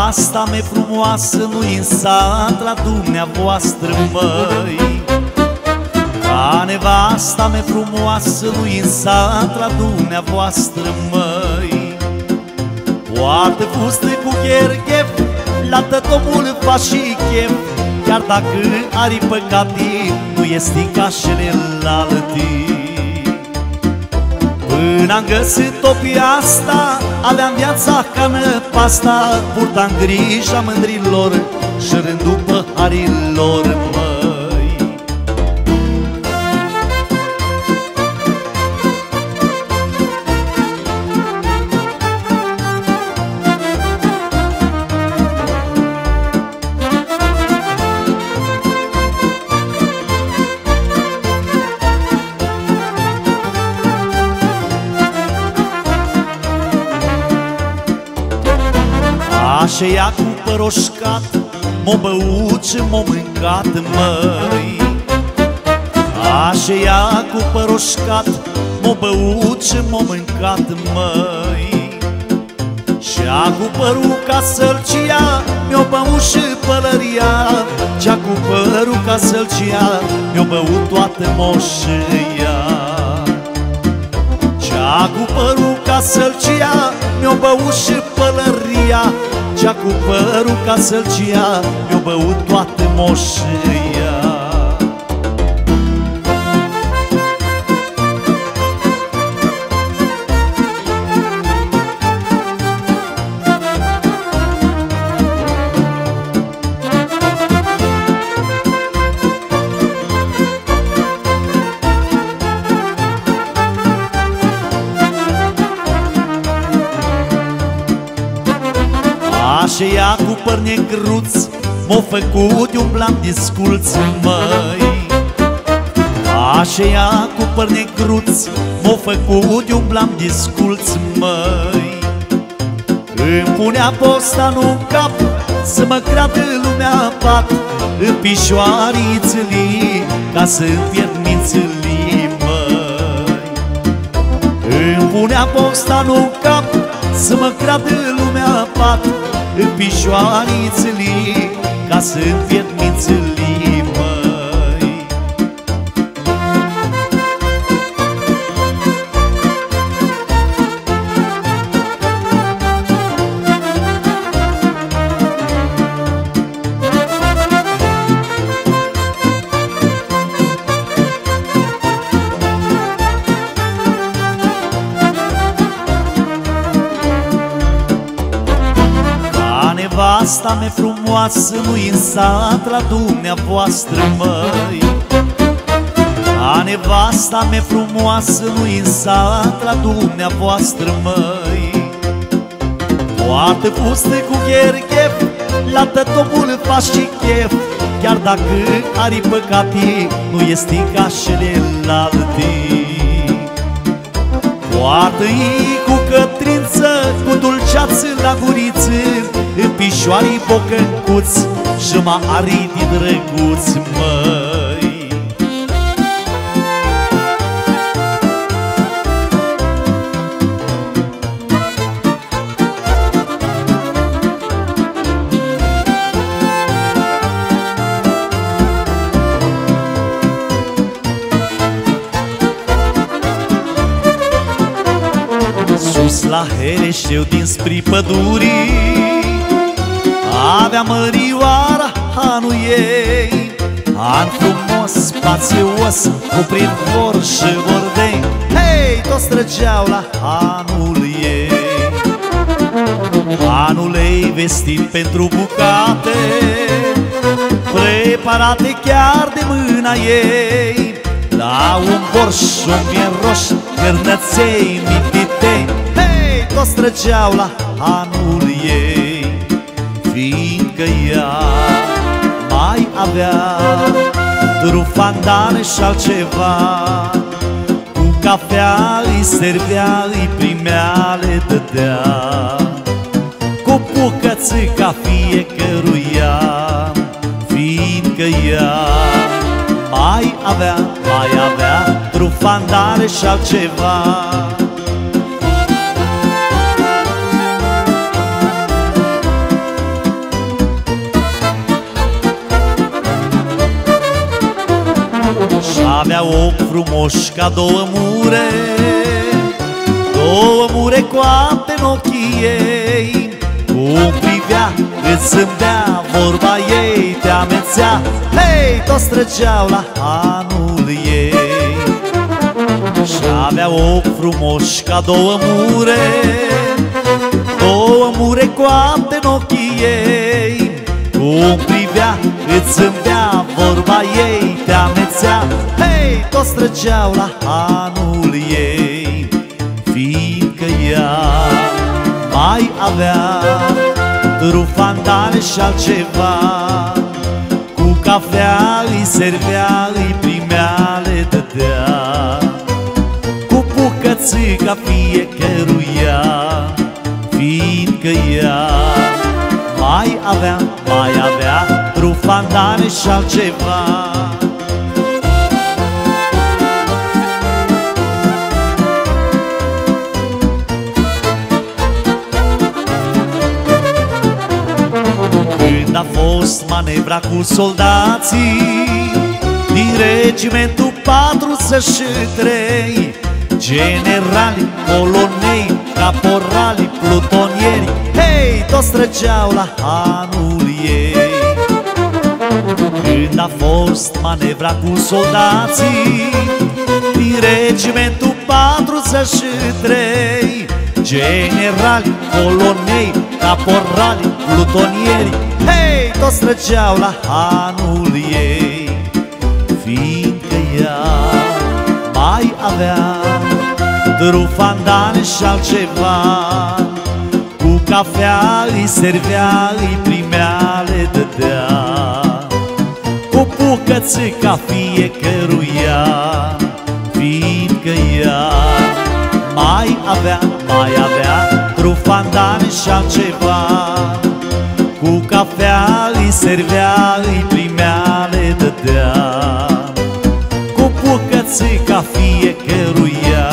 nevasta mea frumoasă nu-i în sat la dumneavoastră, măi. Ca nevasta mea frumoasă nu-i în sat la dumneavoastră, măi. Poartă fuste cu cherchef, la tătomul fac și chef, chiar dacă are păcati, nu este ca celălalți. Până am găsit-o pe asta, aveam viața ca năpasta, purtam grija mândrilor și rândul păharilor, măi. Așa ea cu păroșcat, m-o băut și m-o mâncat, măi. Așa ea cu păroșcat, m-o băut și m-o mâncat, măi. Și-a cu păruca sălcia, mi-o băut și pălăria, cea cu păruca sălcia, mi-o băut toată moșia. Cea cu păruca sălcia, mi-o băut și pălăria, cea cu păruca sălcia, mi-o băut toată moșia. Așa ea cu păr negruț, m-o făcut de un blanc disculț, măi. Așa ea cu păr negruț, m-o făcut de un blanc disculț, măi. Îmi punea postanul în cap, să mă creadă lumea pat, în pișoarițele, ca să-mi pierd mințele, măi. Îmi punea postanul în cap, să mă creadă lumea pat, în pișoarițele, ca să-mi pierd mințele, măi. Nevasta mea frumoasă nu-i în sat la dumneavoastră, măi. Ca nevasta mea frumoasă nu-i în sat la dumneavoastră, măi. Poartă fuste cu cherchef, la tătomul fac și chef, chiar dacă are păcati, nu este ca celălalți. Poartă-i cu cătrință, cu dulceață la guriță, în pișoarii bocăncuț și mă are de drăguț, măi. Sus la Hereșeu dinspre pădurii avea mărioara anul ei, an frumos, spațios, cuprind vor și vordei. Hei, toți trăgeau la anul ei. Anul ei vestit pentru bucate, preparate chiar de mâna ei, la un borș, un miel roș, cârnăței mititei. Hei, toți trăgeau la anul ei, fiindcă ea mai avea trufandane și altceva. Cu cafea îi servea, îi primea, le dădea, cu bucățica fiecăruia, fiindcă ea mai avea trufandane și altceva. avea ochi frumoși ca două mure, două mure coapte în ochii ei. Cum privea, îți zâmbea, vorba ei te amețea, hei, toți trăgeau la anul ei. Și avea ochi frumoși ca două mure, două mure coapte în ochii ei. Cum privea, îți zâmbea, vorba ei te amețea, hei, toți trăgeau la anul ei. Fiindcă ea mai avea trufandale și altceva, cu cafea îi servea, îi primea, le dădea, cu bucățica fiecăruia. Fiindcă ea mai avea trufandale și altceva. Când a fost manevra cu soldații din regimentul 43, generali, colonei, caporali, plutonieri, hei, toți trăgeau la anul ei. Când a fost manevra cu soldații din regimentul 43, generali, colonei, caporali, plutonieri, hei, toți trăgeau la anul ei. Fiindcă ea mai avea trufandale și altceva, cu cafea îi servea, îi primea, le dădea, cu bucățica fiecăruia. Fiindcă ea mai avea trufandale și altceva, cu cafea îi servea, îi primea, le dădea, cu bucățica fiecăruia.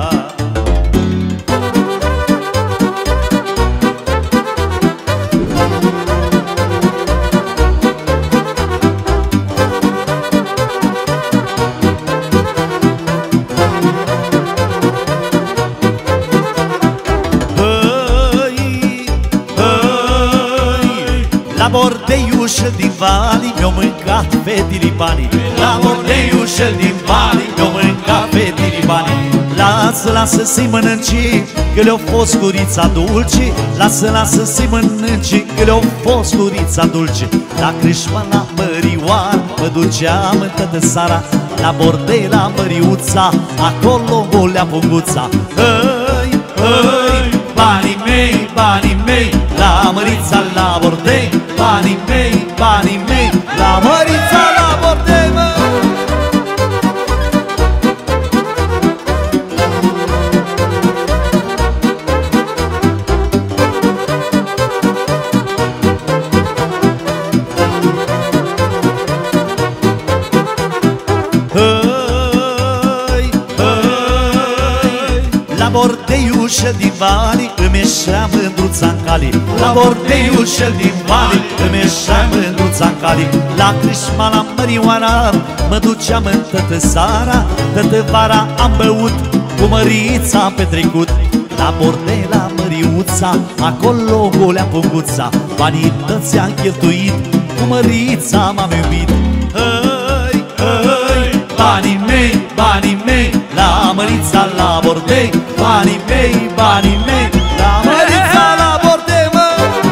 La bordeiușel din Vali mi-o mâncat fetile banii, la bordeiușel din Vali mi-o mâncat fetile banii. Lasă să-i mănânci, că le-o fost gurița dulce, lasă să-i mănânci, că le-o fost gurița dulce. La crâșma la Mărioară mă duceam în toată seara, la bordei la Măriuța, acolo golea punguța. Hăi, hăi, banii mei, la Mărița la bordei, banii mei, la Mărița la bordei, mă. La bordeiușel din Vali îmi ieșea mândruța-n cali, la bordeiușel din Vali îmi ieșea mândruța-n cali. La crâșma la Mărioara mă duceam în toată seara, toată vara am băut, cu Mărița am petrecut. La bordei la Măriuța, acolo golea punguța, banii toți am cheltuit, cu Mărița m-am iubit. Hăi, hăi, banii mei, la Mărița la bordei, banii mei, la Mărița la bordei, mă.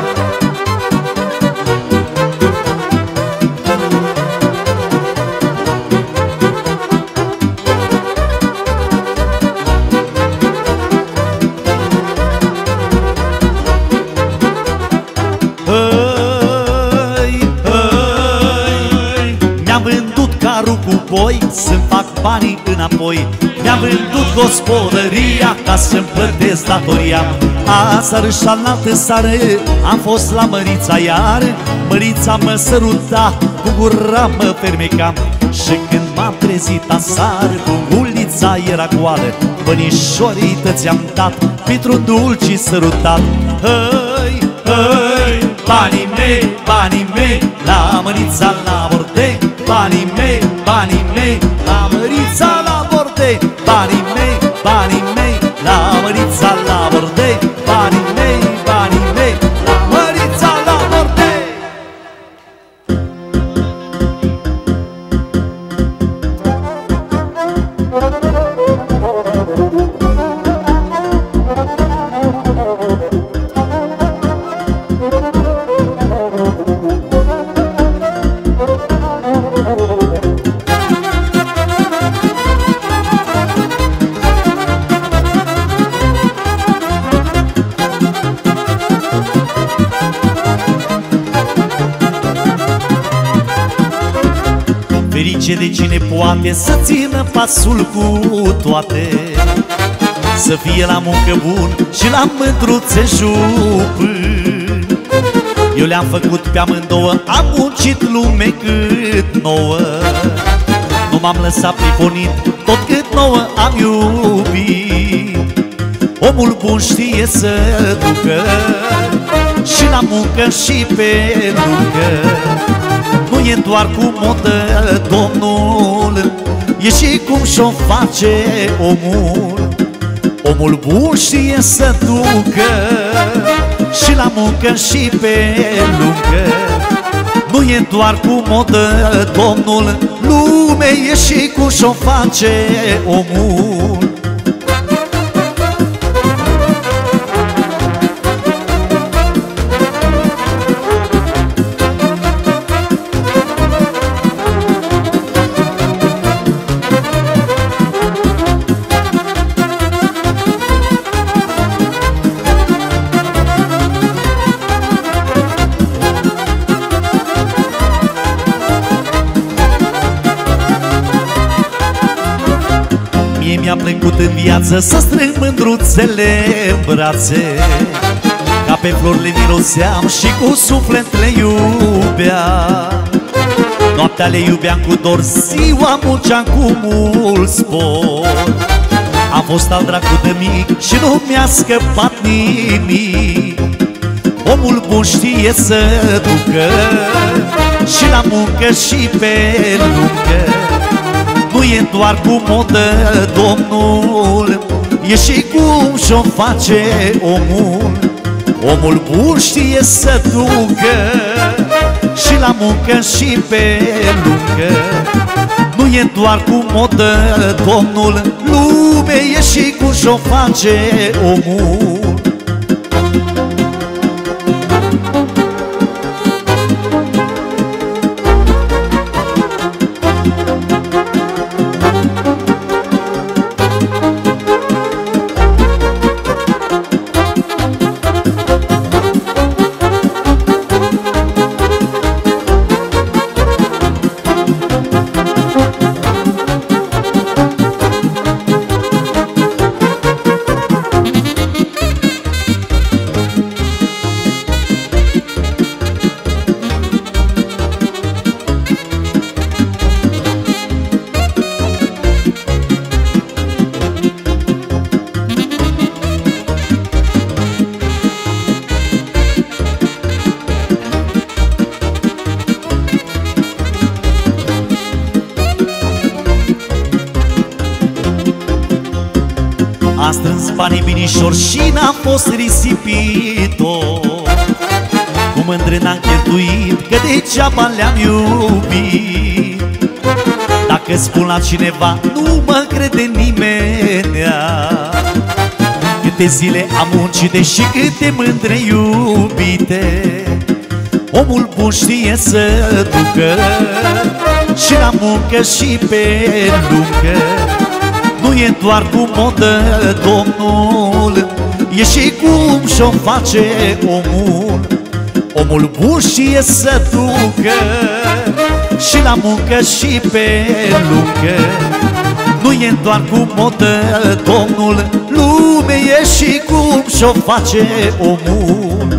Hăi, hăi, mi-am vândut carul cu boi să-mi fac banii înapoi, mi-am vândut gospodăria ca să-mi plătesc datoria. Aseară și alaltă seară am fost la Mărița iar, Mărița mă săruta, cu gura mă fermeca. Și când m-am trezit aseară, pungulița era goală, bănișorii ți-am dat, pentru dulci sărutat. Hăi, hăi, banii mei, la Mărița la bordei, banii mei, la Mărița zice de cine poate să țină pasul cu toate, să fie la muncă bun și la mândruțe jupân. Eu le-am făcut pe amândouă, am muncit lume cât nouă, nu m-am lăsat priponit, tot cât nouă am iubit. Omul bun știe să ducă și la muncă și pe lungă, nu e doar cu modă, domnul, e și cum și-o face omul. Omul bun știe să ducă și la muncă și pe lungă, nu e doar cu modă, domnul, lume e și cum și-o face omul. Mi-a plăcut în viață să strâng mândruțele în brațe, ca pe flori le miroseam și cu suflet le iubeam. Noaptea le iubeam cu dor, ziua munceam cu mult spor. Am fost al dracu de mic și nu mi-a scăpat nimic. Omul bun știe să ducă și la muncă și pe lungă, nu e doar cu modă, domnul, e și cum și-o face omul. Omul bun știe să ducă și la muncă și pe lungă, nu e doar cu modă, domnul, lume e și cum și-o face omul. A strâns banii binișor și n-am fost risipitor. Cu mândră n-am cheltuit, că degeaba le-am iubit. Dacă spun la cineva, nu mă crede nimenea. Câte zile am muncit și câte mândre iubite. Omul bun știe să ducă și la muncă și pe lungă, nu e doar cu modă, domnul, e și cum și-o face omul. Omul bun știe să ducă și la muncă și pe lungă, nu e doar cu modă, domnul, lume e și cum și-o face omul.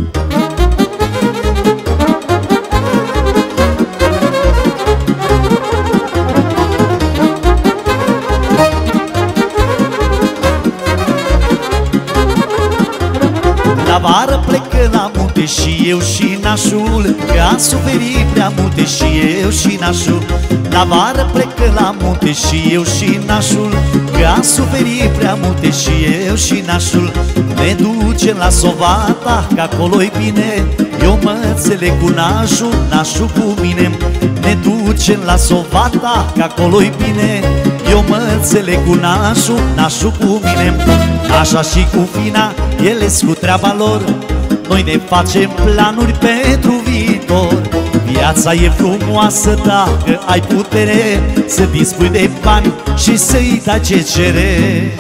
La vară plecă la munte și eu și nașul, că am suferit prea multe și eu și nașul. La vară plecă la munte și eu și nașul, că am suferit prea multe și eu și nașul. Ne ducem la Sovata, că acolo-i bine, eu mă înțeleg cu nașul, nașul cu mine. Ne ducem la Sovata, că acolo-i bine, eu mă înțeleg cu nașul, nașul cu mine. Așa și cu fina, ele-s cu treaba lor, noi ne facem planuri pentru viitor. Viața e frumoasă dacă ai putere să dispui de bani și să-i dai ce cere.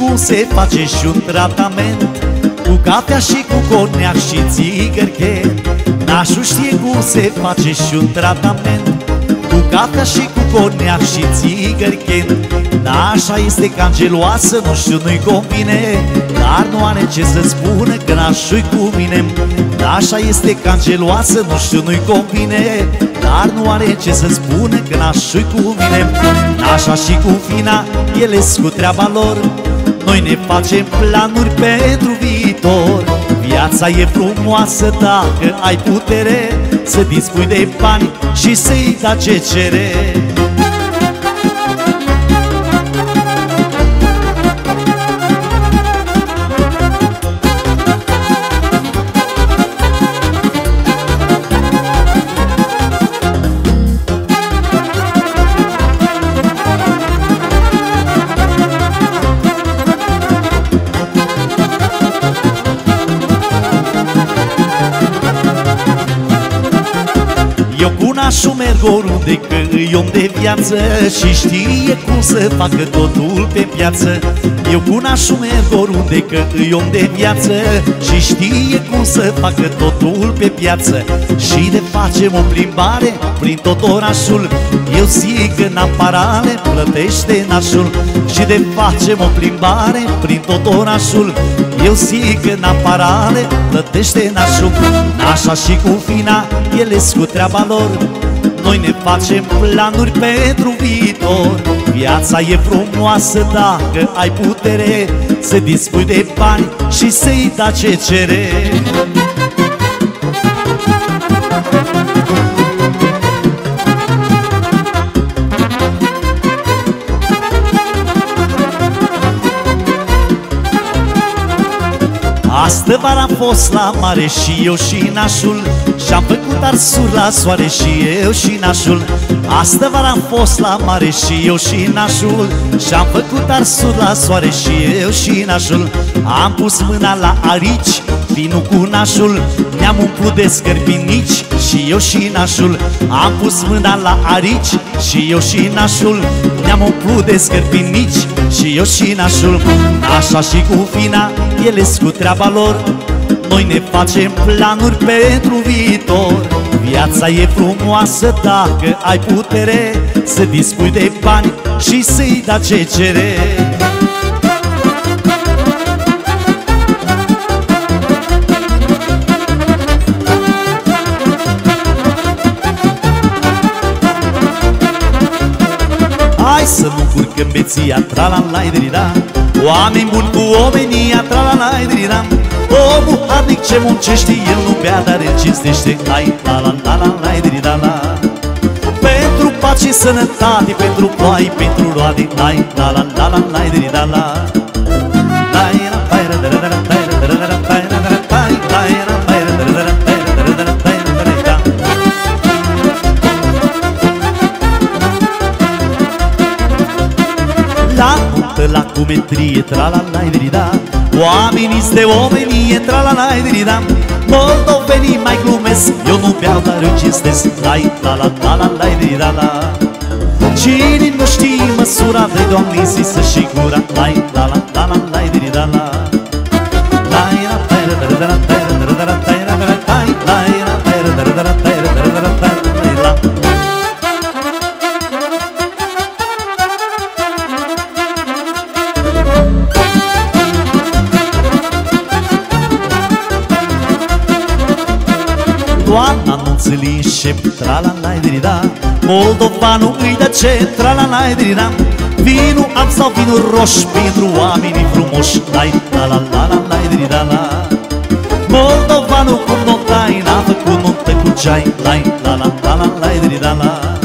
cum se face și un tratament, cu cafea și cu coniac și țigărchen. Nașul știe cum se face și un tratament, cu cafea și cu coniac și țigărchen. Nașa este cam geloasă, nu știu, nu-i convine, dar nu are ce să spună că nașul-i cu mine. Nașa este cam geloasă, nu știu, nu-i convine, dar nu are ce să spună că nașul-i cu mine. Nașa și cu fina, ele-s cu treaba lor, noi ne facem planuri pentru viitor. Viața e frumoasă dacă ai putere să dispui de bani și să-i da ce cere. Eu cu nașul merg oriunde că îi om de viață și știe cum să facă totul pe piață. Eu cu nașul merg oriunde că îi om de viață și știe cum să facă totul pe piață. Și de facem o plimbare prin tot orașul, eu zic că n-am parale, plătește nașul. Și de facem o plimbare prin tot orașul, eu zic că n-am parale, plătește nașul. Nașa și cu fina, ele-s cu treaba lor, noi ne facem planuri pentru viitor. Viața e frumoasă dacă ai putere să dispui de bani și să-i da ce cere. Astă vară am fost la mare și eu și nașul, și-am făcut arsuri la soare și eu și nașul. Astă vară am fost la mare și eu și nașul, și-am făcut arsuri la soare și eu și nașul. Am pus mâna la arici, vinul cu nașul, ne-am umplut de scărpinici și eu și nașul. Am pus mâna la arici și eu și nașul, ne-am umplut de scărpinici și eu și nașul. Nașa și cu fina, ele-s cu treaba lor, noi ne facem planuri pentru viitor. Viața e frumoasă dacă ai putere să dispui de bani și să-i da ce cere. Hai să nu curcăm beția, tra-la-la-i-dri-da, oameni buni cu omenia, tra-la-la-i-dri-da. Omul harnic ce muncește, el nu bea, dar el cinstește, ai la-la-la-la-la-i-dri-da-la. Pentru pace, sănătate, pentru ploaie, pentru roade, ai la-la-la-la-la-i-dri-da-la. La nuntă, la cumetrie, tra-la-la-i-dri-da, oamenii-s de omenie, tra-la-la-i-dri-da. Moldovenii mai glumesc, eu nu beau, dar eu cinstesc, lai la-la-la-la-la-i-dri-da-la. Cine nu știe măsura, de Doamne zisă și gura, lai la-la-la-la-la-i-dri-da-la. Doamna anunță-li înșep, tra-la-la-i-dri-da, moldovanul îi dă ce, tra-la-la-i-dri-da. Vinul alb sau vinul roș pentru oamenii frumoși, lai la-la-la-la-la-i-dri-da-la. Moldovanul cu nota n-a făcut nuntă cu ceai, lai la-la-la-la-la-i-dri-da-la.